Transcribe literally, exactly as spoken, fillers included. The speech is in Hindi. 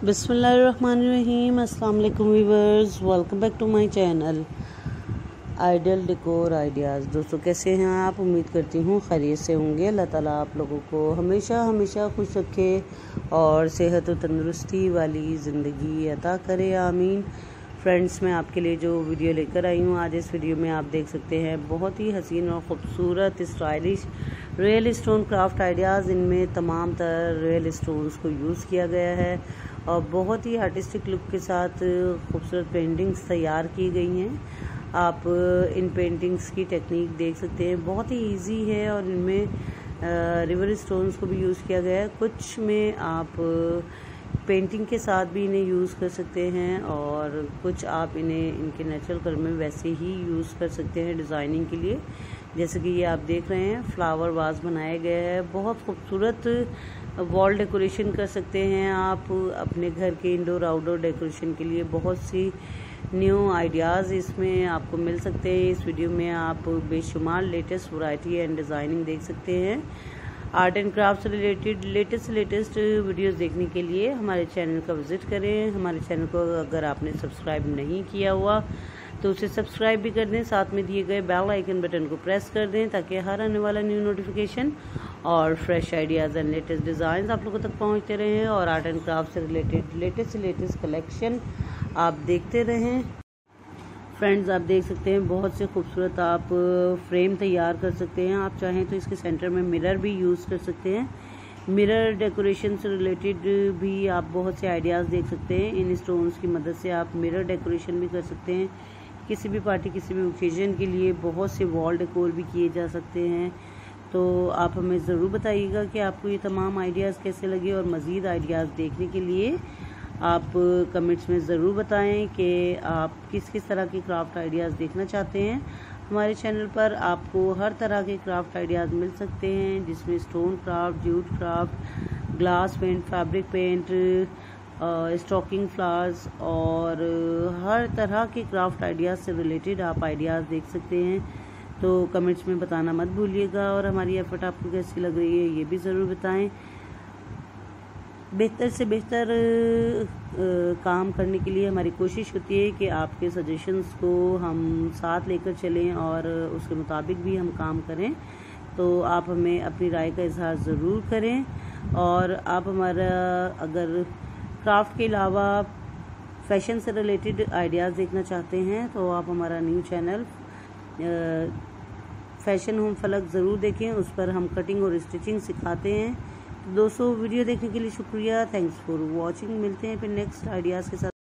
बिस्मिल्लाहिर्रहमानिर्रहीम। अस्सलाम वालेकुम viewers, welcome back to my channel ideal decor ideas. दोस्तों कैसे हैं आप? उम्मीद करती हूँ खैरियत से होंगे। अल्लाह ताला आप लोगों को हमेशा हमेशा खुश रखे और सेहत और तंदुरुस्ती वाली ज़िंदगी अता करे, आमीन। फ्रेंड्स, मैं आपके लिए जो वीडियो लेकर आई हूँ आज, इस वीडियो में आप देख सकते हैं बहुत ही हसीन और ख़ूबसूरत stylish real stone craft ideas. इनमें तमाम तरह रियल स्टोन्स को यूज़ किया गया है और बहुत ही आर्टिस्टिक लुक के साथ खूबसूरत पेंटिंग्स तैयार की गई हैं। आप इन पेंटिंग्स की टेक्निक देख सकते हैं, बहुत ही इजी है और इनमें रिवर स्टोन्स को भी यूज़ किया गया है। कुछ में आप पेंटिंग के साथ भी इन्हें यूज़ कर सकते हैं और कुछ आप इन्हें इनके नेचुरल कलर में वैसे ही यूज़ कर सकते हैं डिज़ाइनिंग के लिए। जैसे कि ये आप देख रहे हैं, फ्लावर वाज बनाया गया है। बहुत खूबसूरत वॉल डेकोरेशन कर सकते हैं आप अपने घर के इंडोर आउटडोर डेकोरेशन के लिए। बहुत सी न्यू आइडियाज़ इसमें आपको मिल सकते हैं। इस वीडियो में आप बेशुमार लेटेस्ट वैरायटी एंड डिज़ाइनिंग देख सकते हैं। आर्ट एंड क्राफ्ट से रिलेटेड लेटेस्ट लेटेस्ट वीडियोस देखने के लिए हमारे चैनल का विज़िट करें। हमारे चैनल को अगर आपने सब्सक्राइब नहीं किया हुआ तो उसे सब्सक्राइब भी कर दें, साथ में दिए गए बेल आइकन बटन को प्रेस कर दें ताकि हर आने वाला न्यू नोटिफिकेशन और fresh ideas and latest design आप लोगों तक पहुंचते रहें और आर्ट एंड क्राफ्ट से रिलेटेड लेटेस्ट लेटेस्ट कलेक्शन आप देखते रहें। फ्रेंड्स, आप देख सकते हैं बहुत से खूबसूरत आप फ्रेम तैयार कर सकते हैं। आप चाहें तो इसके सेंटर में मिरर भी यूज़ कर सकते हैं। मिरर डेकोरेशन से रिलेटेड भी आप बहुत से आइडियाज़ देख सकते हैं। इन स्टोन्स की मदद से आप मिरर डेकोरेशन भी कर सकते हैं। किसी भी पार्टी, किसी भी ओकेजन के लिए बहुत से वॉल डेकोर भी किए जा सकते हैं। तो आप हमें ज़रूर बताइएगा कि आपको ये तमाम आइडियाज़ कैसे लगे और मज़ीद आइडियाज़ देखने के लिए आप कमेंट्स में ज़रूर बताएं कि आप किस किस तरह के क्राफ्ट आइडियाज़ देखना चाहते हैं। हमारे चैनल पर आपको हर तरह के क्राफ्ट आइडियाज़ मिल सकते हैं, जिसमें stone craft, jute craft, glass paint, fabric paint, stocking flowers और हर तरह के क्राफ्ट आइडियाज़ से रिलेटेड आप आइडियाज़ देख सकते हैं। तो कमेंट्स में बताना मत भूलिएगा और हमारी एफर्ट आपको कैसी लग रही है ये भी ज़रूर बताएं। बेहतर से बेहतर काम करने के लिए हमारी कोशिश होती है कि आपके सजेशंस को हम साथ लेकर चलें और उसके मुताबिक भी हम काम करें। तो आप हमें अपनी राय का इजहार ज़रूर करें और आप हमारा अगर क्राफ्ट के अलावा फैशन से रिलेटेड आइडियाज़ देखना चाहते हैं तो आप हमारा न्यू चैनल फैशन होम फलक ज़रूर देखें। उस पर हम कटिंग और स्टिचिंग सिखाते हैं। तो दोस्तों, वीडियो देखने के लिए शुक्रिया। Thanks for watching. मिलते हैं फिर नेक्स्ट आइडियाज़ के साथ।